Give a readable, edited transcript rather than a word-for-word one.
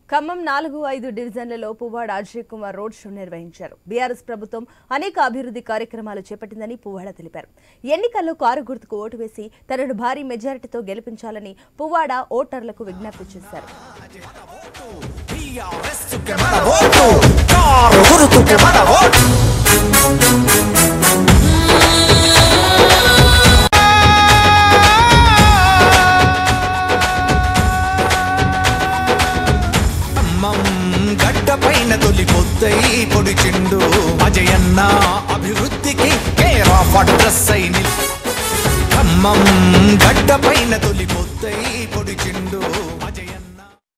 ఖమ్మం 4-5 డివిజన్లలో Puvvada Ajay Kumar road show నిర్వహించారు. BRS ప్రభుత్వం అనేక అభివృద్ధి కార్యక్రమాలు చేపట్టిందని పువ్వాడ తెలిపారు. ఎన్నికల్లో కారు గుర్తుకు ఓటు వేసి తనను భారీ మెజారిటీతో గెలిపించాలని పువ్వాడ ఓటర్లకు విజ్ఞప్తి చేశారు. గడ్డపైన తొలిపొద్దై పొడిచిండు అజయన్న అభివృద్ధికి కేర్ ఆఫ్ అడ్రస్ అయి ఖమ్మం గడ్డపైన తొలిపొద్దై